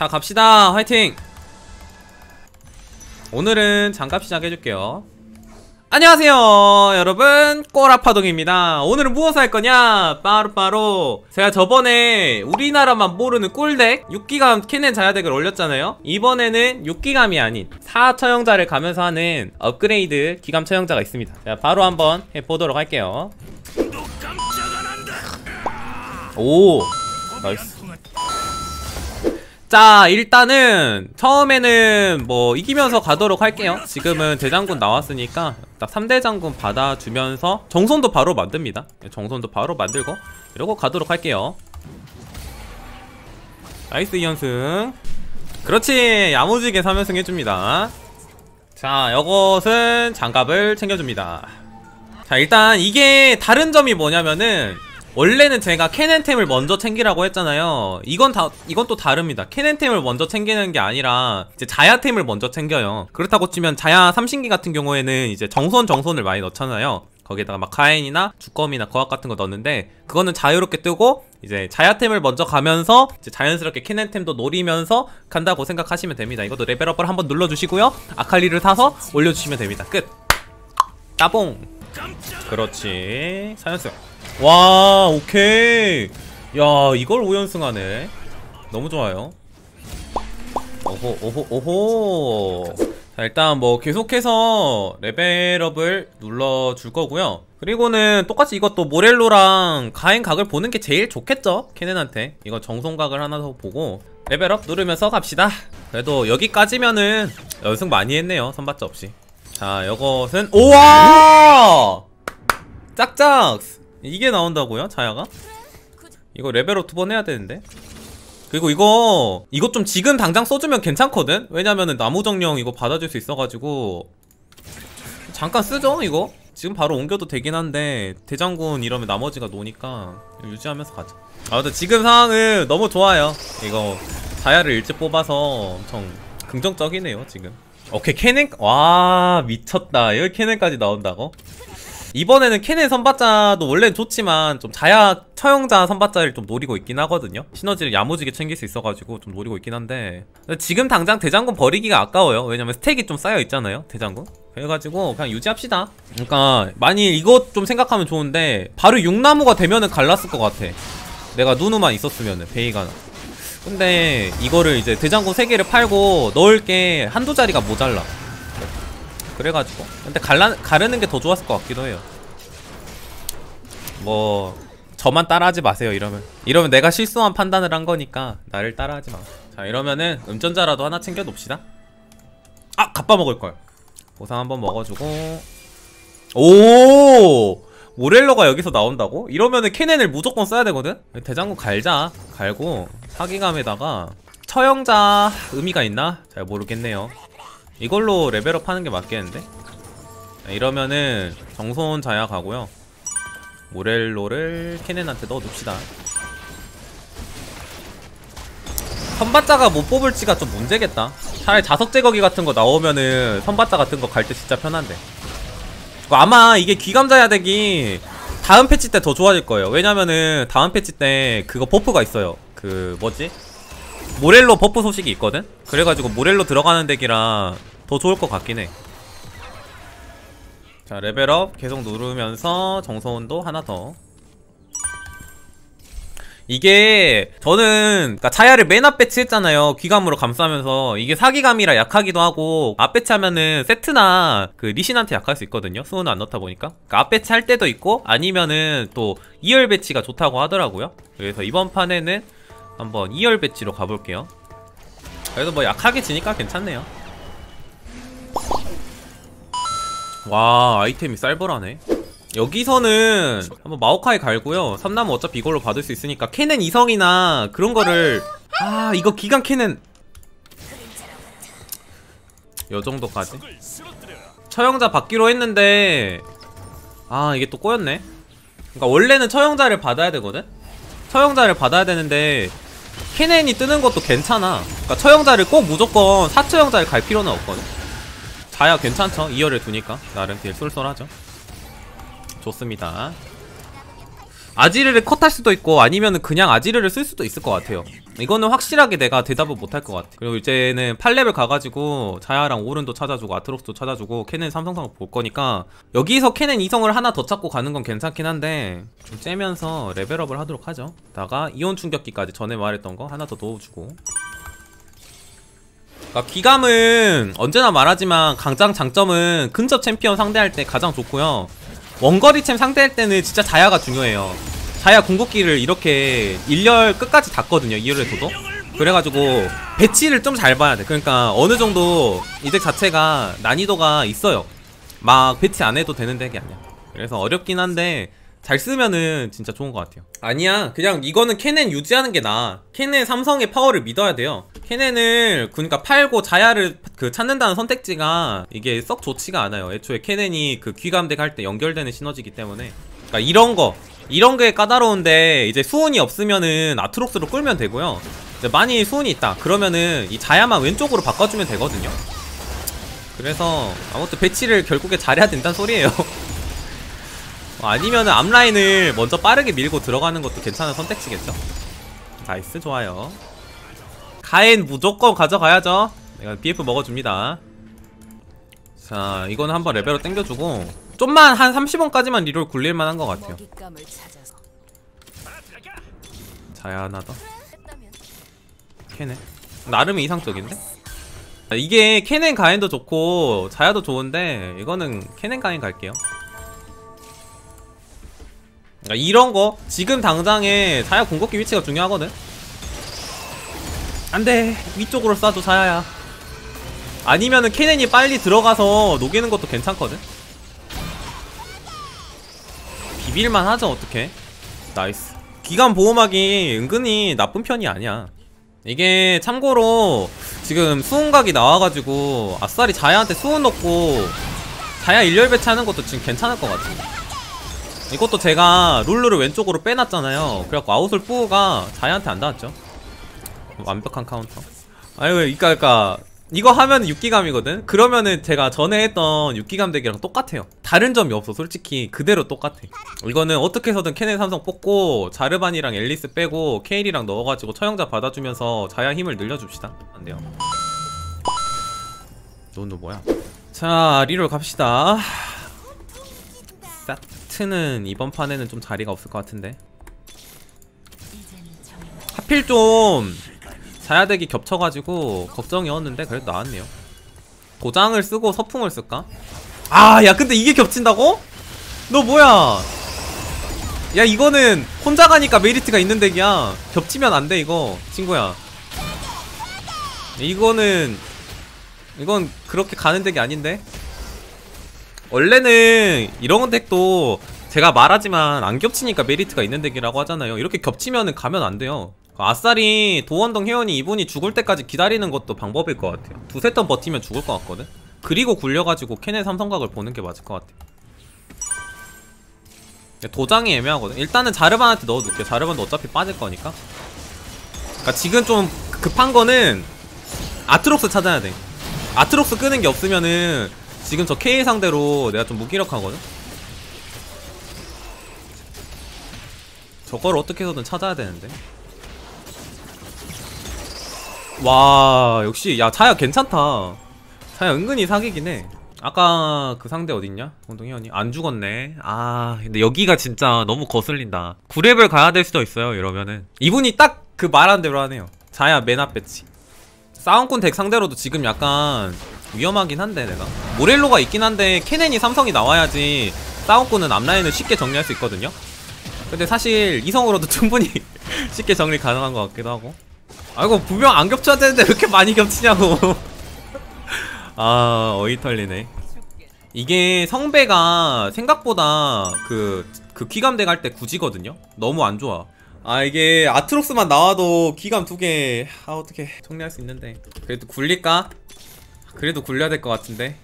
자 갑시다. 화이팅. 오늘은 장갑 시작해줄게요. 안녕하세요 여러분, 꼬라파동입니다. 오늘은 무엇을 할거냐, 바로 제가 저번에 우리나라만 모르는 꿀덱 6기감 캐넨 자야덱을 올렸잖아요. 이번에는 6기감이 아닌 4처형자를 가면서 하는 업그레이드 기감 처형자가 있습니다. 자 바로 한번 해보도록 할게요. 오 나이스. 자 일단은 처음에는 뭐 이기면서 가도록 할게요. 지금은 대장군 나왔으니까 딱 3대장군 받아주면서 정손도 바로 만듭니다. 정손도 바로 만들고 이러고 가도록 할게요. 나이스 2연승. 그렇지, 야무지게 3연승 해줍니다. 자 이것은 장갑을 챙겨줍니다. 자 일단 이게 다른 점이 뭐냐면은, 원래는 제가 캐넨템을 먼저 챙기라고 했잖아요. 이건 또 다릅니다. 캐넨템을 먼저 챙기는 게 아니라 이제 자야템을 먼저 챙겨요. 그렇다고 치면 자야 3신기 같은 경우에는 이제 정손을 많이 넣잖아요. 거기에다가 막 가엔이나 주검이나 거학 같은 거 넣는데, 그거는 자유롭게 뜨고 이제 자야템을 먼저 가면서 이제 자연스럽게 캐넨템도 노리면서 간다고 생각하시면 됩니다. 이것도 레벨업을 한번 눌러주시고요, 아칼리를 사서 올려주시면 됩니다. 끝. 따봉. 그렇지, 4연승. 와 오케이. 야 이걸 5연승 하네. 너무 좋아요. 오호. 자 일단 뭐 계속해서 레벨업을 눌러줄 거고요. 그리고는 똑같이 이것도 모렐로랑 가엔 각을 보는 게 제일 좋겠죠, 캐넨한테. 이거 정손각을 하나 더 보고 레벨업 누르면서 갑시다. 그래도 여기까지면은 연승 많이 했네요, 선발자 없이. 자 이것은 오와 짝짝. 이게 나온다고요? 자야가? 이거 레벨업 2번 해야 되는데. 그리고 이거 좀 지금 당장 써주면 괜찮거든? 왜냐면은 나무정령 이거 받아줄 수 있어가지고 잠깐 쓰죠 이거? 지금 바로 옮겨도 되긴 한데 대장군 이러면 나머지가 노니까 유지하면서 가자. 아 근데 지금 상황은 너무 좋아요. 이거 자야를 일찍 뽑아서 엄청 긍정적이네요 지금. 오케이 캐넨. 와 미쳤다. 여기 캐넨까지 나온다고? 이번에는 캐넨 선발자도 원래는 좋지만 좀 자야 처형자 선발자를 좀 노리고 있긴 하거든요. 시너지를 야무지게 챙길 수 있어가지고 좀 노리고 있긴 한데, 지금 당장 대장군 버리기가 아까워요. 왜냐면 스택이 좀 쌓여 있잖아요 대장군. 그래가지고 그냥 유지합시다. 그러니까 만일 이거 좀 생각하면 좋은데, 바로 6나무가 되면은 갈랐을 것 같아. 내가 누누만 있었으면은 베이가나. 근데 이거를 이제 대장군 3개를 팔고 넣을 게 한두 자리가 모자라. 그래가지고 근데 가르는 게 더 좋았을 것 같기도 해요. 뭐 저만 따라하지 마세요. 이러면 내가 실수한 판단을 한 거니까 나를 따라하지 마. 자 이러면은 음전자라도 하나 챙겨 놓읍시다. 아 갑바 먹을걸. 보상 한번 먹어주고. 오 모렐로가 여기서 나온다고? 이러면은 캐넨을 무조건 써야 되거든? 대장군 갈고 사기감에다가 처형자 의미가 있나? 잘 모르겠네요. 이걸로 레벨업 하는 게 맞겠는데? 이러면은 정손 자야 가고요. 모렐로를 캐넨한테 넣어둡시다. 선발자가 못 뽑을지가 좀 문제겠다. 차라리 자석 제거기 같은 거 나오면은 선발자 같은 거 갈 때 진짜 편한데. 아마 이게 귀감자야덱이 다음 패치 때 더 좋아질 거예요. 왜냐면은 다음 패치 때 그거 버프가 있어요. 그 뭐지? 모렐로 버프 소식이 있거든? 그래가지고 모렐로 들어가는 덱이라 더 좋을 것 같긴 해. 자 레벨업 계속 누르면서 정서운도 하나 더. 이게 저는 그러니까 자야를 맨 앞 배치했잖아요. 귀감으로 감싸면서. 이게 사기감이라 약하기도 하고, 앞 배치하면은 세트나 그 리신한테 약할 수 있거든요, 수호는 안 넣다 보니까. 그러니까 앞 배치 할 때도 있고 아니면은 또 2열 배치가 좋다고 하더라고요. 그래서 이번 판에는 한번 2열 배치로 가볼게요. 그래도 뭐 약하게 지니까 괜찮네요. 와 아이템이 쌀벌하네. 여기서는 한번 마오카이 갈고요. 3나무 어차피 이걸로 받을 수 있으니까 캐넨 2성이나 그런 거를. 아 이거 기간 캐넨 요정도까지 처형자 받기로 했는데, 아 이게 또 꼬였네. 그러니까 원래는 처형자를 받아야 되거든? 처형자를 받아야 되는데 캐넨이 뜨는 것도 괜찮아. 그러니까 처형자를 꼭 무조건 4처형자를 갈 필요는 없거든. 자야 괜찮죠? 2열을 두니까 나름 딜 쏠쏠하죠. 좋습니다. 아지르를 컷할 수도 있고 아니면은 그냥 아지르를 쓸 수도 있을 것 같아요. 이거는 확실하게 내가 대답을 못할 것 같아. 그리고 이제는 8레벨 가가지고 자야랑 오른도 찾아주고 아트록스도 찾아주고 캐넨 삼성상을 볼 거니까 여기서 캐넨 이성을 하나 더 찾고 가는 건 괜찮긴 한데 좀 째면서 레벨업을 하도록 하죠. 다가 이온 충격기까지 전에 말했던 거 하나 더 넣어주고. 그러니까 귀감은 언제나 말하지만 강장 장점은 근접 챔피언 상대할 때 가장 좋고요. 원거리 챔 상대할 때는 진짜 자야가 중요해요. 자야 궁극기를 이렇게 1열 끝까지 닿거든요. 2열에서도. 그래가지고 배치를 좀 잘 봐야 돼. 그러니까 어느정도 이 덱 자체가 난이도가 있어요. 막 배치 안 해도 되는 덱이 아니야. 그래서 어렵긴 한데 잘 쓰면은 진짜 좋은 것 같아요. 아니야, 그냥 이거는 캐넨 유지하는 게 나아. 캐넨 삼성의 파워를 믿어야 돼요. 캐넨을 그러니까 팔고 자야를 찾는다는 선택지가 이게 썩 좋지가 않아요. 애초에 캐넨이 그 귀감덱 할 때 연결되는 시너지이기 때문에. 그러니까 이런 게 까다로운데 이제 수운이 없으면은 아트록스로 끌면 되고요. 이제 많이 수운이 있다 그러면은 이 자야만 왼쪽으로 바꿔주면 되거든요. 그래서 아무튼 배치를 결국에 잘해야 된다는 소리예요. 아니면은 앞라인을 먼저 빠르게 밀고 들어가는 것도 괜찮은 선택지겠죠. 나이스, 좋아요. 가엔 무조건 가져가야죠. 내가 BF 먹어줍니다. 자, 이거는 한번 레벨업 땡겨주고 좀만 한 30원까지만 리롤 굴릴만 한 것 같아요. 자야 하나 더. 캐넨 나름 이상적인데? 이게 캐넨 가엔도 좋고 자야도 좋은데 이거는 캐넨 가엔 갈게요. 그러니까 이런거 지금 당장에 자야 궁극기 위치가 중요하거든. 안돼, 위쪽으로 쏴줘 자야야. 아니면은 캐넨이 빨리 들어가서 녹이는 것도 괜찮거든. 비빌만 하죠. 어떡해. 나이스. 기간 보호막이 은근히 나쁜 편이 아니야. 이게 참고로 지금 수은각이 나와가지고 아싸리 자야한테 수은 넣고 자야 일렬 배치하는 것도 지금 괜찮을 것 같아. 이것도 제가 룰루를 왼쪽으로 빼놨잖아요. 그래갖고 아웃솔 뿌가 자야한테 안 닿았죠. 완벽한 카운터. 아유, 그러니까 이거 하면 6기감이거든? 그러면은 제가 전에 했던 6기감 덱이랑 똑같아요. 다른 점이 없어. 솔직히 그대로 똑같아. 이거는 어떻게 해서든 캐넨 삼성 뽑고 자르반이랑 앨리스 빼고 케일이랑 넣어가지고 처형자 받아주면서 자야 힘을 늘려줍시다. 안돼요. 너는 뭐야? 자, 리롤 갑시다. 사트는 이번 판에는 좀 자리가 없을 것 같은데. 하필 좀 자야덱이 겹쳐가지고 걱정이었는데 그래도 나왔네요. 도장을 쓰고 서풍을 쓸까? 아, 야 근데 이게 겹친다고? 너 뭐야? 야, 이거는 혼자 가니까 메리트가 있는 덱이야. 겹치면 안 돼 이거 친구야. 이건 그렇게 가는 덱이 아닌데? 원래는 이런 덱도 제가 말하지만 안 겹치니까 메리트가 있는 덱이라고 하잖아요. 이렇게 겹치면은 가면 안 돼요. 아싸리 도원동 혜원이 이분이 죽을 때까지 기다리는 것도 방법일 것 같아요. 두세 턴 버티면 죽을 것 같거든? 그리고 굴려가지고 캐넨 삼성각을 보는 게 맞을 것 같아. 도장이 애매하거든. 일단은 자르반한테 넣어둘게. 자르반도 어차피 빠질 거니까. 그러니까 지금 좀 급한 거는 아트록스 찾아야 돼. 아트록스 끄는 게 없으면은 지금 저 K 상대로 내가 좀 무기력하거든? 저걸 어떻게 해서든 찾아야 되는데. 와, 역시 야 자야 괜찮다. 자야 은근히 사기긴 해. 아까 그 상대 어딨냐? 운동회원이 안 죽었네. 아, 근데 여기가 진짜 너무 거슬린다. 9레벨 가야 될 수도 있어요 이러면은. 이분이 딱 그 말한 대로 하네요. 자야 맨 앞 배치. 싸움꾼 덱 상대로도 지금 약간 위험하긴 한데. 내가 모렐로가 있긴 한데 캐넨이 삼성이 나와야지 싸움꾼은 앞라인을 쉽게 정리할 수 있거든요. 근데 사실 이성으로도 충분히 쉽게 정리 가능한 것 같기도 하고. 아이고, 분명 안 겹쳐야 되는데 왜 이렇게 많이 겹치냐고. 아, 어이 털리네. 이게 성배가 생각보다 그 귀감덱 할 때 굳이거든요. 너무 안 좋아. 아, 이게 아트록스만 나와도 귀감 2개 아 어떻게 정리할 수 있는데. 그래도 굴릴까? 그래도 굴려야 될 것 같은데.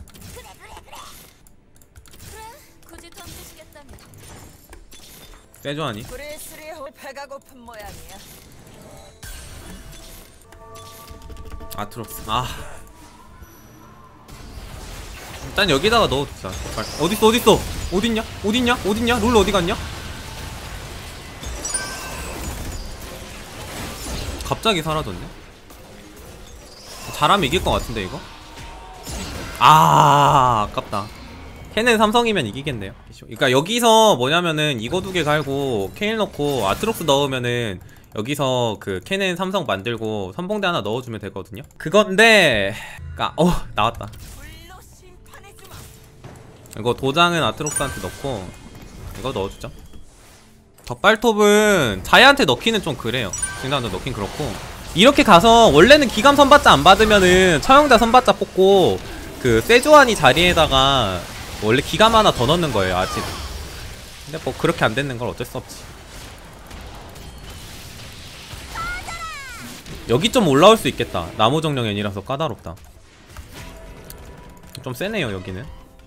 빼줘 하니? 아트록스. 아, 일단 여기다가 넣어두자. 어딨어 어딨어? 어딨냐? 어딨냐? 어딨냐? 룰루 어디갔냐? 갑자기 사라졌네. 잘하면 이길 것 같은데 이거? 아 아깝다. 캔은 삼성이면 이기겠네요. 그러니까 여기서 뭐냐면은 이거 두 개 갈고 케일 넣고 아트록스 넣으면은 여기서 그 캔은 삼성 만들고 선봉대 하나 넣어주면 되거든요. 그건데 나왔다. 이거 도장은 아트록스한테 넣고 이거 넣어주죠. 덧발톱은 자야한테 넣기는 좀 그래요. 진단도 넣긴 그렇고, 이렇게 가서 원래는 기감 선발자 안 받으면은 처형자 선발자 뽑고 그 세주안이 자리에다가 원래 기감 하나 더 넣는 거예요 아직. 근데 뭐 그렇게 안 되는 걸 어쩔 수 없지. 여기 좀 올라올 수 있겠다. 나무정령엔이라서 까다롭다. 좀 세네요 여기는.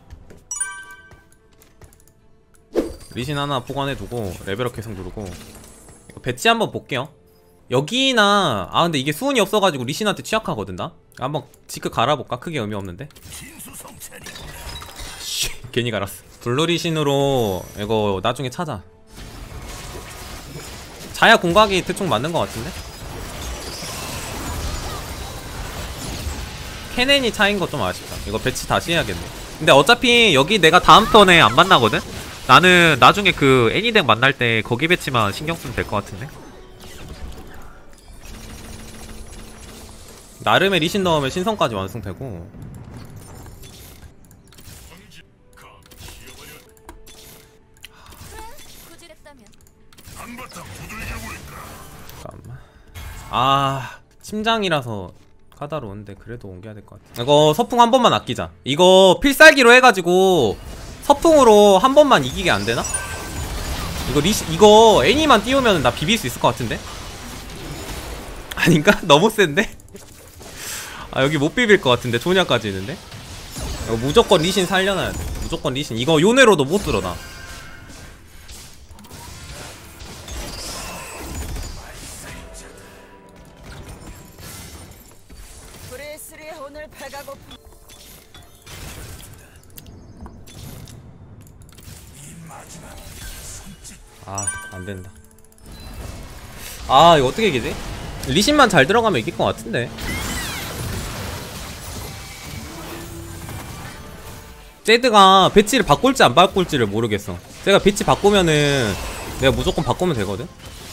리신 하나 보관해두고 레벨업 계속 누르고 이거 배치 한번 볼게요. 여기나 근데 이게 수은이 없어가지고 리신한테 취약하거든 나. 한번 지크 갈아볼까? 크게 의미 없는데. 괜히 갈았어. 블루 리신으로 이거 나중에 찾아. 자야 공각이 대충 맞는 것 같은데? 케넨이 차인 거 좀 아쉽다. 이거 배치 다시 해야겠네. 근데 어차피 여기 내가 다음 턴에 안 만나거든? 나는 나중에 그 애니덱 만날 때 거기 배치만 신경 쓰면 될 것 같은데? 나름의 리신 넣으면 신성까지 완성되고. 잠깐만. 침장이라서 까다로운데 그래도 옮겨야 될 것 같아. 이거 서풍 한 번만 아끼자. 이거 필살기로 해가지고 서풍으로 한 번만 이기게 안 되나? 이거 애니만 띄우면 나 비빌 수 있을 것 같은데? 아닌가? 너무 센데? 여기 못 비빌 것 같은데. 조냐까지 있는데? 이거 무조건 리신 살려놔야 돼. 무조건 리신. 이거 요네로도 못 들어 나. 안된다. 이거 어떻게 이기지? 리신만 잘 들어가면 이길 것 같은데. 제드가 배치를 바꿀지 안 바꿀지를 모르겠어. 제가 배치 바꾸면은 내가 무조건 바꾸면 되거든.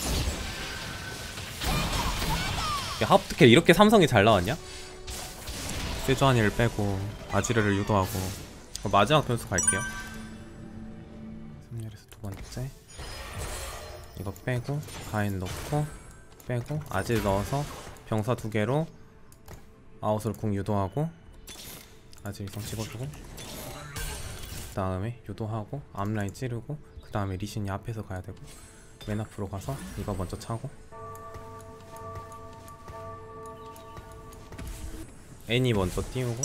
어떻게 이렇게 삼성이 잘 나왔냐? 세주한이를 빼고 아지르를 유도하고. 마지막 변수 갈게요. 3열에서 두 번째 이거 빼고 가인 넣고 빼고 아질 넣어서 병사 두 개로 아웃으로 궁 유도하고 아질 이성 찍어주고, 그 다음에 유도하고 앞라인 찌르고, 그 다음에 리신이 앞에서 가야 되고, 맨 앞으로 가서 이거 먼저 차고 애니 먼저 띄우고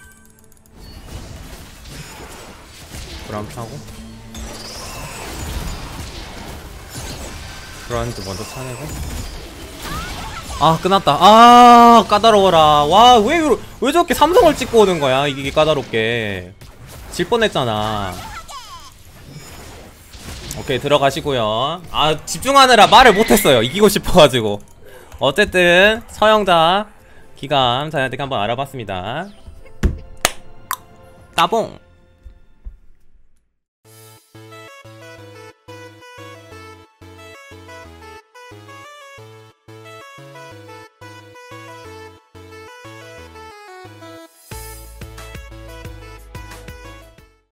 브라움 차고 브라운드 먼저 차내고. 끝났다. 까다로워라. 와, 왜 저렇게 삼성을 찍고 오는 거야? 이게 까다롭게. 질 뻔했잖아. 오케이, 들어가시고요. 집중하느라 말을 못했어요. 이기고 싶어가지고. 어쨌든 서영자 기감 자이언틱 한번 알아봤습니다. 따봉.